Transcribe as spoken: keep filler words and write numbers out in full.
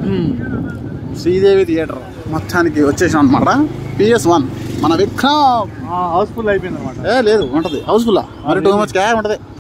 Sridevi theatre మొత్తానికి వచ్చేసాం అనమాట. పిఎస్ వన్ మన విక్రమ్ హౌస్ఫుల్ అయిపోయింది అనమాట. ఏ లేదు ఉంటది హౌస్ఫుల్ మరి టూ మచ్ క్యా ఉంటది.